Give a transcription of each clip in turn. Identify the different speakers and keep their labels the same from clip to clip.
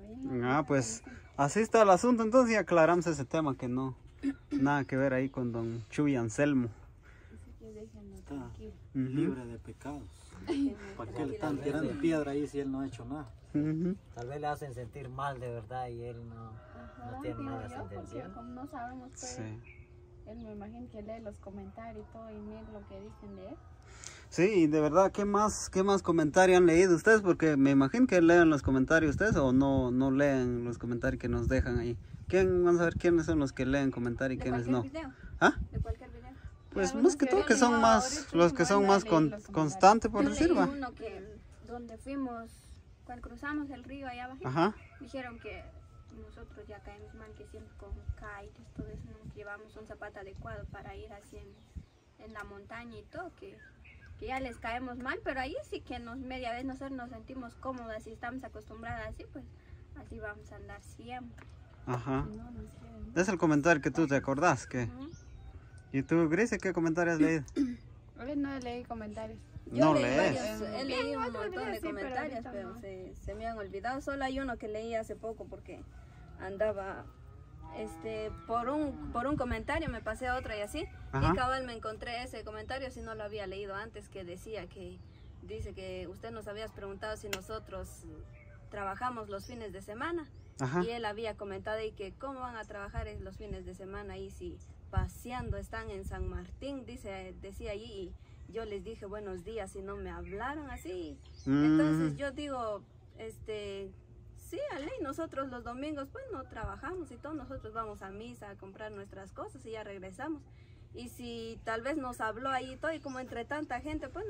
Speaker 1: Ah, pues así está el asunto, entonces ya aclaramos ese tema que no, nada que ver ahí con don Chuy Anselmo.
Speaker 2: Está libre de pecados. ¿Para qué le están tirando piedra ahí si él no ha hecho nada?
Speaker 3: Tal vez le hacen sentir mal de verdad y él no tiene mala intención.
Speaker 4: Como no sabemos, pues,
Speaker 1: Sí.
Speaker 4: él me imagino que lee los comentarios y todo y mira lo que dicen de él.
Speaker 1: Sí, y de verdad, ¿qué más comentarios han leído ustedes? Porque me imagino que leen los comentarios ustedes o no leen los comentarios que nos dejan ahí. Vamos a ver quiénes son los que leen comentarios y quiénes no.
Speaker 4: Video.
Speaker 1: ¿Ah?
Speaker 4: De cualquier video.
Speaker 1: Pues más que todo que son más, los que son más constantes, por decir, va.
Speaker 4: Uno que donde fuimos, cuando cruzamos el río allá abajo,
Speaker 1: Ajá.
Speaker 4: dijeron que nosotros ya caemos mal, que siempre con kites, todo eso, ¿no? Llevamos un zapato adecuado para ir así en la montaña y todo, que ya les caemos mal, pero ahí sí que media vez nosotros nos sentimos cómodas y estamos acostumbradas así, pues así vamos a andar siempre.
Speaker 1: Ajá.
Speaker 4: Si no, nos quieren.
Speaker 1: Es el comentario que tú te acordás, que. ¿Y tú, Gris, qué comentario has leído?
Speaker 4: Hoy no leí comentarios.
Speaker 1: No
Speaker 5: Yo leí
Speaker 1: lees.
Speaker 5: he leído un montón de
Speaker 4: sí, pero
Speaker 5: comentarios,
Speaker 4: ahorita
Speaker 5: pero
Speaker 4: no.
Speaker 5: se me han olvidado. Solo hay uno que leí hace poco porque andaba por un comentario, me pasé a otro y así.
Speaker 1: Ajá.
Speaker 5: Y cabal me encontré ese comentario, si no lo había leído antes, que decía que dice que usted nos habías preguntado si nosotros trabajamos los fines de semana.
Speaker 1: Ajá.
Speaker 5: Y él había comentado ahí que cómo van a trabajar los fines de semana ahí si paseando están en San Martín, decía allí, y yo les dije buenos días y no me hablaron así. Entonces yo digo, sí, a ley, nosotros los domingos pues no trabajamos y todos nosotros vamos a misa a comprar nuestras cosas y ya regresamos. Y si tal vez nos habló ahí todo y como entre tanta gente pues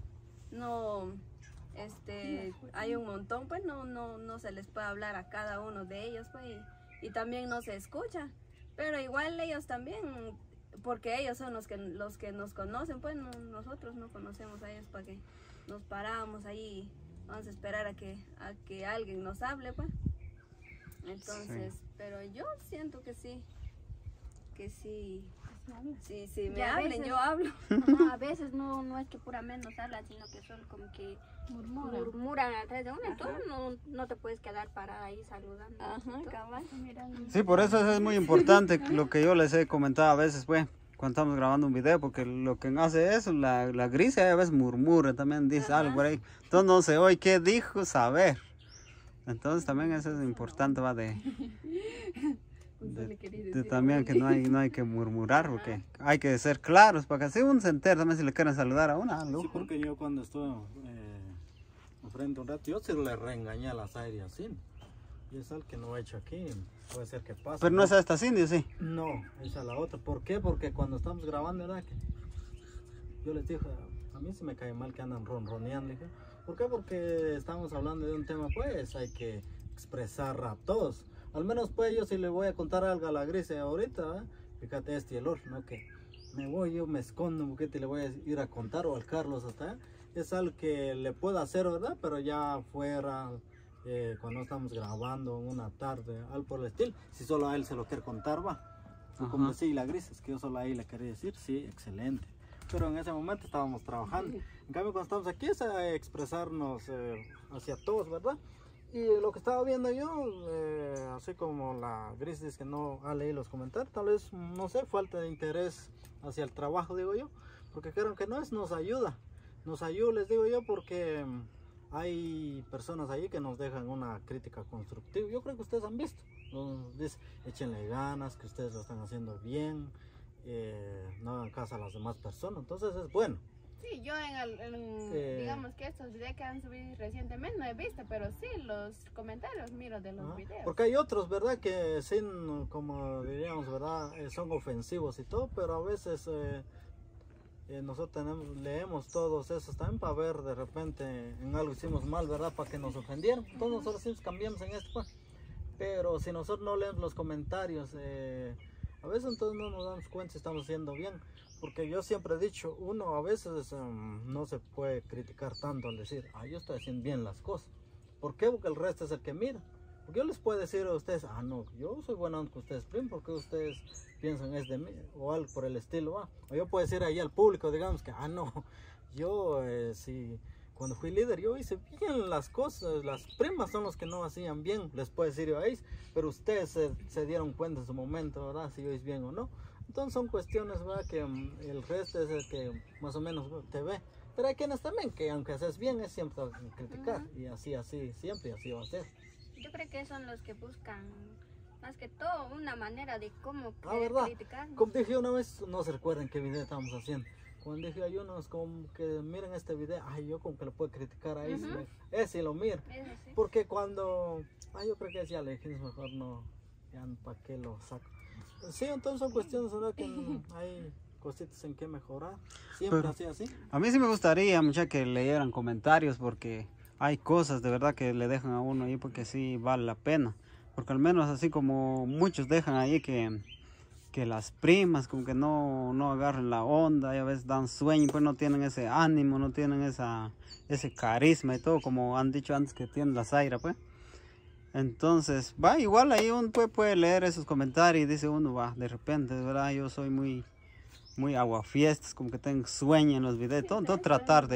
Speaker 5: hay un montón, pues no se les puede hablar a cada uno de ellos, pues, y también no se escucha, pero igual ellos también, porque ellos son los que nos conocen, pues nosotros no conocemos a ellos, para que nos paramos ahí, vamos a esperar a que alguien nos hable, pues. Entonces, sí. Pero yo siento que sí, si me
Speaker 4: Ya
Speaker 5: hablen,
Speaker 4: veces,
Speaker 5: yo hablo.
Speaker 4: No, a veces no es que puramente nos hablan, sino que son como que murmuran atrás de uno, entonces no te puedes quedar parada ahí saludando.
Speaker 5: Ajá, cabal.
Speaker 1: Sí, por eso es muy importante lo que yo les he comentado a veces, pues, cuando estamos grabando un video, porque lo que hace eso, la Gris a veces murmura, también dice algo por ahí, entonces no se oye qué dijo, saber. Entonces también eso es importante, va, también que no hay que murmurar, porque hay que ser claros, para que así uno se entere también si le quieren saludar a uno.
Speaker 2: Sí, porque yo cuando estuve enfrente un rato, yo sí le reengañé a las aires así. Y es al que no he hecho aquí, puede ser que pase.
Speaker 1: Pero no es a esta Cindy, ¿sí?
Speaker 2: No, es a la otra. ¿Por qué? Porque cuando estamos grabando, ¿verdad? Que yo les dije, a mí se me cae mal que andan ronroneando. Dije, ¿por qué? Porque estamos hablando de un tema, pues hay que expresar a todos. Al menos pues yo si le voy a contar algo a la Gris ahorita, ¿eh? Fíjate el olor, ¿no? Que me voy, yo me escondo un poquito y le voy a ir a contar, o al Carlos hasta, es algo que le puedo hacer, ¿verdad? Pero ya fuera, cuando estamos grabando una tarde, algo por el estilo, si solo a él se lo quiere contar, va. Como decía la Gris, es que yo solo a él le quería decir, sí, excelente. Pero en ese momento estábamos trabajando. En cambio cuando estamos aquí es expresarnos hacia todos, ¿verdad? Y lo que estaba viendo yo, así como la Gris dice que no ha leído los comentarios, tal vez, no sé, falta de interés hacia el trabajo, digo yo, porque creo que no es, nos ayuda, les digo yo, porque hay personas ahí que nos dejan una crítica constructiva. Yo creo que ustedes han visto, nos dicen, échenle ganas, que ustedes lo están haciendo bien, no hagan caso a las demás personas, entonces es bueno.
Speaker 4: Sí, yo digamos que estos videos que han subido recientemente no he visto, pero sí los comentarios miro de los videos.
Speaker 2: Porque hay otros, ¿verdad? Que sin, como diríamos, ¿verdad? Son ofensivos y todo, pero a veces nosotros leemos todos esos también para ver de repente en algo hicimos mal, ¿verdad? Para que nos ofendieran. Entonces nosotros sí cambiamos en esto, pues. Pero si nosotros no leemos los comentarios, a veces entonces no nos damos cuenta si estamos haciendo bien. Porque yo siempre he dicho, uno a veces no se puede criticar tanto al decir, yo estoy haciendo bien las cosas. ¿Por qué? Porque el resto es el que mira. Porque yo les puedo decir a ustedes, no, yo soy buena con ustedes, porque ustedes piensan es de mí, o algo por el estilo, O yo puedo decir ahí al público, digamos que, no, yo si cuando fui líder yo hice bien las cosas, las primas son los que no hacían bien, les puedo decir yo a ellos, pero ustedes se dieron cuenta en su momento, ¿verdad? Si oís bien o no. Entonces son cuestiones, ¿verdad? Que el resto es el que más o menos te ve. Pero hay quienes también que aunque haces bien es siempre criticar. Y así, siempre así va a ser.
Speaker 4: Yo creo que son los que buscan más que todo una manera de cómo
Speaker 2: ¿Verdad?
Speaker 4: criticar.
Speaker 2: Como dije una vez, no se recuerdan qué video estábamos haciendo. Cuando dije hay unos como que miren este video, ay yo como que lo puedo criticar ahí, ese lo miro.
Speaker 4: Eso sí.
Speaker 2: Porque cuando, yo creo que ya le dije, mejor no, ya para qué lo saco. Sí, entonces son cuestiones, ¿verdad? Que hay cositas en que mejorar. Siempre
Speaker 1: Pero
Speaker 2: así.
Speaker 1: a mí sí me gustaría mucho que leyeran comentarios porque hay cosas de verdad que le dejan a uno ahí porque sí vale la pena. Porque al menos así como muchos dejan ahí que las primas como que no agarren la onda y a veces dan sueño y pues no tienen ese ánimo, no tienen ese carisma y todo como han dicho antes que tienen la Zaira pues. Entonces, igual ahí uno puede leer esos comentarios y dice uno, de repente, de verdad, yo soy muy aguafiestas, como que tengo sueño en los videos, todo tratar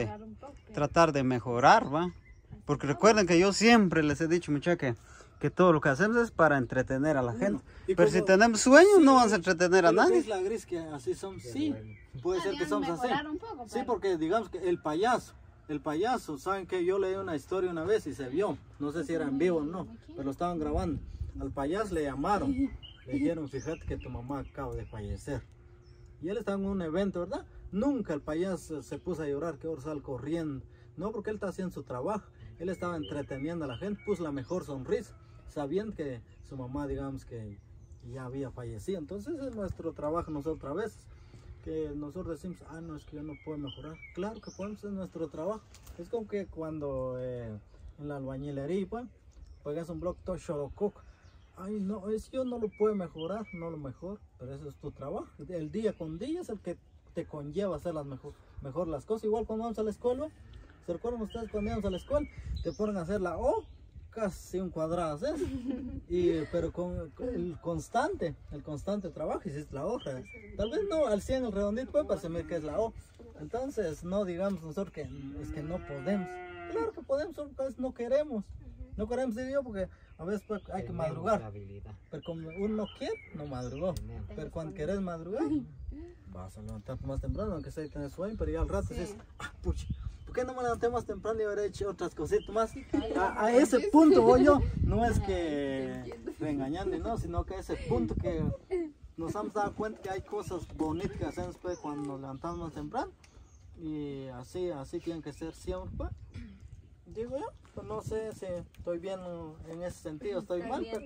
Speaker 1: de mejorar, porque recuerden que yo siempre les he dicho, muchachos, que todo lo que hacemos es para entretener a la gente, pero si tenemos sueños no vamos a entretener a nadie.
Speaker 2: Es la gris que así son, sí, puede ser que somos así. Sí, porque digamos que el payaso, saben que yo leí una historia una vez y se vio, no sé si era en vivo o no, pero lo estaban grabando. Al payaso le llamaron, le dijeron, fíjate que tu mamá acaba de fallecer. Y él estaba en un evento, ¿verdad? Nunca el payaso se puso a llorar, que ahora sale corriendo. No, porque él está haciendo su trabajo, él estaba entreteniendo a la gente, puso la mejor sonrisa, sabiendo que su mamá, digamos que ya había fallecido. Entonces es nuestro trabajo nosotros a veces. Que nosotros decimos, no, es que yo no puedo mejorar. Claro que podemos, es nuestro trabajo. Es como que cuando en la albañilería, pues un bloque todo chorococo. Ay, no, yo no lo puedo mejorar, no lo mejor, pero eso es tu trabajo. El día con día es el que te conlleva a hacer mejor las cosas. Igual cuando vamos a la escuela, ¿se recuerdan ustedes cuando íbamos a la escuela? Te ponen a hacer la O, casi un cuadrado, ¿sabes? Pero con el constante trabajo hiciste la hoja. Tal vez no al 100 el redondito puede parecer que es la O. Entonces no digamos nosotros que es que no podemos. Claro que podemos, solo que a veces no queremos. No queremos, digo yo, porque a veces pues, hay que madrugar. Pero como uno no quiere, no madrugó. Pero cuando querés madrugar, vas a levantarte más temprano, aunque sea tener sueño, pero ya al rato dices, pucha, ¿por qué no me levanté más temprano y habré hecho otras cositas más? A ese punto voy yo. No es que reengañando, no, sino que a ese punto que nos hemos dado cuenta que hay cosas bonitas que hacemos pues, cuando nos levantamos más temprano. Y así tienen que ser siempre. Pues. Digo yo, pues no sé si estoy bien en ese sentido, estoy mal, pero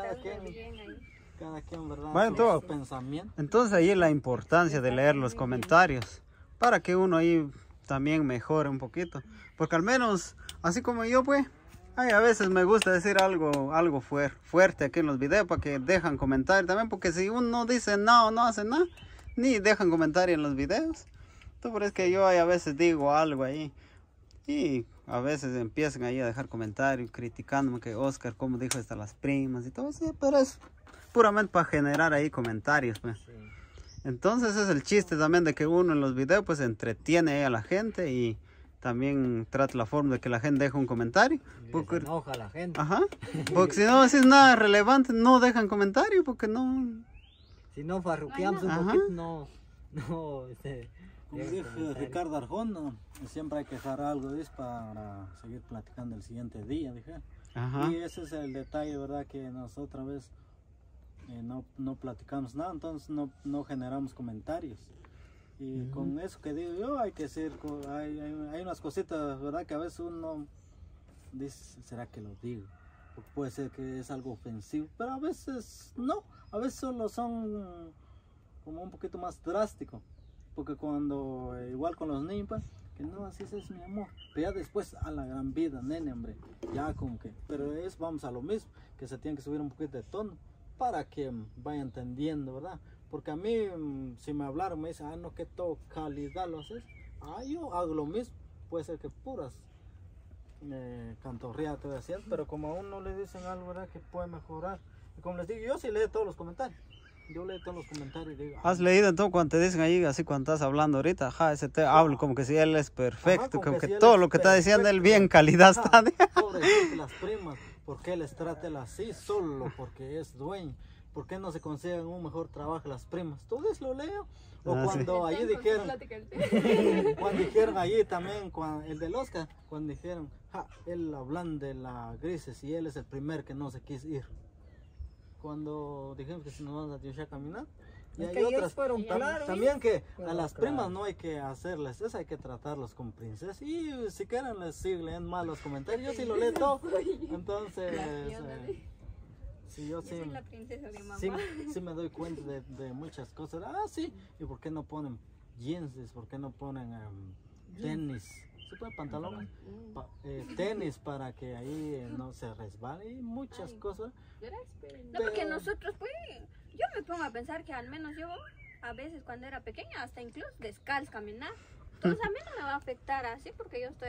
Speaker 2: cada quien, ¿verdad?
Speaker 1: Bueno,
Speaker 2: su pensamiento.
Speaker 1: Entonces ahí es la importancia de leer los comentarios para que uno ahí también mejore un poquito, porque al menos así como yo pues a veces me gusta decir algo fuerte aquí en los videos para que dejan comentarios también, porque si uno no dice nada o no hace nada, ni dejan comentarios en los videos. Entonces por eso que yo a veces digo algo ahí y a veces empiezan ahí a dejar comentarios criticándome que Oscar cómo dijo hasta las primas y todo eso, pero es puramente para generar ahí comentarios pues. Sí. Entonces es el chiste también de que uno en los videos pues entretiene a la gente y también trata la forma de que la gente deje un comentario.
Speaker 3: Porque se enoja a la gente.
Speaker 1: Ajá. Porque si no decís nada relevante no dejan comentario porque no.
Speaker 3: Si no farruqueamos un poquito no.
Speaker 2: Como dijo Ricardo Arjona, siempre hay que dejar algo para seguir platicando el siguiente día, dije.
Speaker 1: Ajá.
Speaker 2: Y ese es el detalle, ¿verdad? Que nosotros a veces no platicamos nada, entonces no generamos comentarios. Y con eso que digo yo, hay que decir, hay unas cositas, ¿verdad? Que a veces uno dice, ¿será que lo digo? Porque puede ser que es algo ofensivo, pero a veces no, a veces solo son como un poquito más drástico. Porque cuando, igual con los niños, pues, que no, así es mi amor. Pero ya después a la gran vida, nene, hombre, ya como que, pero vamos a lo mismo, que se tiene que subir un poquito de tono para que vaya entendiendo, ¿verdad? Porque a mí, si me hablaron, me dicen, no, que todo calidad lo haces. Yo hago lo mismo, puede ser que puras cantorreadas te voy a hacer, pero como a uno le dicen algo, ¿verdad? Que puede mejorar. Y como les digo, yo sí leo todos los comentarios. Yo leo todos los comentarios y digo...
Speaker 1: ¿Has leído entonces cuando te dicen ahí, así cuando estás hablando ahorita? Ajá, ese te hablo como que si él es perfecto, como que
Speaker 2: si él
Speaker 1: todo
Speaker 2: es
Speaker 1: lo que está diciendo él
Speaker 2: perfecto.
Speaker 1: bien calidad está.
Speaker 2: Pobrecito, las primas, ¿por qué les trata él así? Solo porque es dueño. ¿Por qué no se consiguen un mejor trabajo las primas? Todos lo leo. O
Speaker 1: Ah,
Speaker 2: cuando allí dijeron, cuando dijeron allí también, el del Oscar, cuando dijeron, él hablan de la Grises y él es el primer que no se quiso ir. Cuando dijeron que se nos vamos a Dios a caminar. Y
Speaker 6: Es
Speaker 2: hay
Speaker 6: que ellos
Speaker 2: otras,
Speaker 6: fueron claros.
Speaker 2: también que a
Speaker 6: Fueron
Speaker 2: las
Speaker 6: claros.
Speaker 2: primas no hay que hacerles eso, hay que tratarlos con princesas. Y si quieren les sí, leen mal los comentarios, yo sí lo leo todo. Entonces, sí, yo
Speaker 4: Yo
Speaker 2: sí,
Speaker 4: soy la princesa de mamá.
Speaker 2: sí me doy cuenta de muchas cosas. Sí, ¿y por qué no ponen jeans? ¿Por qué no ponen tenis? ¿Se puede pantalones? Tenis para que ahí no se resbale y muchas cosas.
Speaker 4: No, porque nosotros, pues, yo me pongo a pensar que al menos yo, a veces cuando era pequeña, hasta incluso descalzo caminar. Entonces a mí no me va a afectar así porque yo estoy